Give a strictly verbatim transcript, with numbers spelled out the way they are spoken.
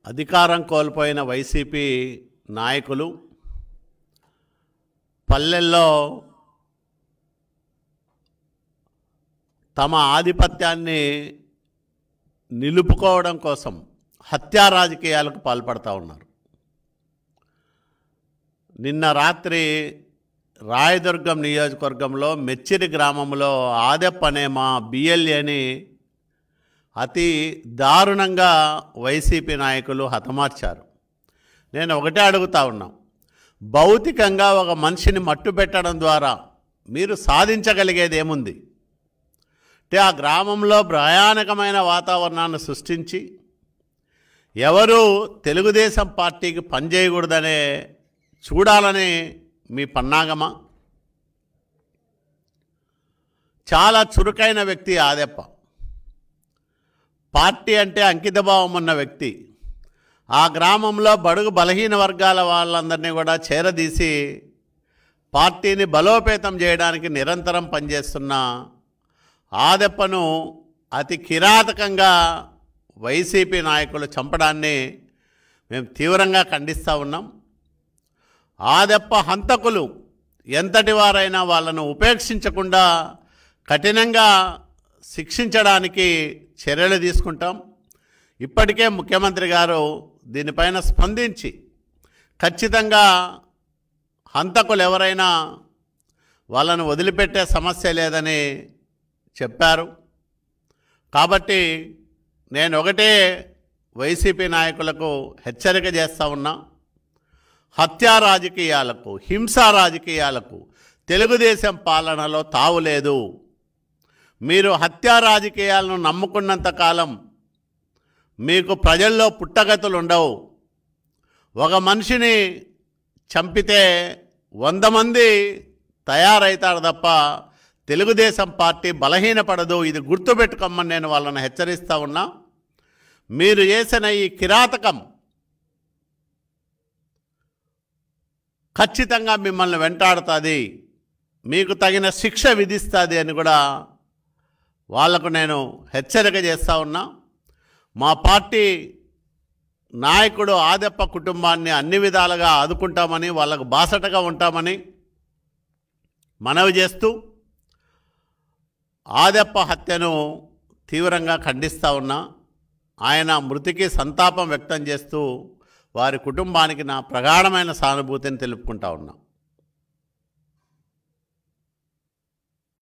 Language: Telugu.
అధికారం కోల్పోయిన వైసీపీ నాయకులు పల్లెల్లో తమ ఆధిపత్యాన్ని నిలుపుకోవడం కోసం హత్యా రాజకీయాలకు పాల్పడతా ఉన్నారు. నిన్న రాత్రి రాయదుర్గం నియోజకవర్గంలో మెచ్చిరి గ్రామంలో ఆదెప్ప అనే మా బిఎల్ఏని అతి దారుణంగా వైసీపీ నాయకులు హతమార్చారు. నేను ఒకటే అడుగుతా ఉన్నా, భౌతికంగా ఒక మనిషిని మట్టు పెట్టడం ద్వారా మీరు సాధించగలిగేది ఏముంది? అంటే ఆ గ్రామంలో భయానకమైన వాతావరణాన్ని సృష్టించి ఎవరు తెలుగుదేశం పార్టీకి పనిచేయకూడదనే చూడాలని మీ పన్నాగమా? చాలా చురుకైన వ్యక్తి ఆదెప్ప. పార్టీ అంటే అంకితభావం ఉన్న వ్యక్తి. ఆ గ్రామంలో బడుగు బలహీన వర్గాల వాళ్ళందరినీ కూడా చేరదీసి పార్టీని బలోపేతం చేయడానికి నిరంతరం పనిచేస్తున్న ఆదెప్పను అతి కిరాతకంగా వైసీపీ నాయకులు చంపడాన్ని మేము తీవ్రంగా ఖండిస్తూ ఉన్నాం. ఆదెప్ప హంతకులు ఎంతటి వారైనా వాళ్ళను ఉపేక్షించకుండా కఠినంగా శిక్షించడానికి చర్యలు తీసుకుంటాం. ఇప్పటికే ముఖ్యమంత్రి గారు దీనిపైన స్పందించి ఖచ్చితంగా హంతకులు ఎవరైనా వాళ్ళను వదిలిపెట్టే సమస్య లేదని చెప్పారు. కాబట్టి నేను ఒకటే వైసీపీ నాయకులకు హెచ్చరిక చేస్తూ ఉన్నా, హత్యా రాజకీయాలకు, హింసా రాజకీయాలకు తెలుగుదేశం పాలనలో తావులేదు. మీరు హత్యా రాజకీయాలను నమ్ముకున్నంతకాలం మీకు ప్రజల్లో పుట్టగతులు ఉండవు. ఒక మనిషిని చంపితే వంద మంది తయారవుతారు తప్ప తెలుగుదేశం పార్టీ బలహీనపడదు. ఇది గుర్తుపెట్టుకోమని నేను వాళ్ళని హెచ్చరిస్తూ ఉన్నా. మీరు చేసిన ఈ కిరాతకం ఖచ్చితంగా మిమ్మల్ని వెంటాడుతుంది, మీకు తగిన శిక్ష విధిస్తుంది అని కూడా వాళ్లకు నేను హెచ్చరిక చేస్తూ ఉన్నా. మా పార్టీ నాయకుడు ఆదెప్ప కుటుంబాన్ని అన్ని విధాలుగా ఆదుకుంటామని, వాళ్ళకు బాసటగా ఉంటామని మనవి చేస్తూ ఆదెప్ప హత్యను తీవ్రంగా ఖండిస్తూ ఉన్నా. ఆయన మృతికి సంతాపం వ్యక్తం చేస్తూ వారి కుటుంబానికి నా ప్రగాఢమైన సానుభూతిని తెలుపుకుంటా ఉన్నా.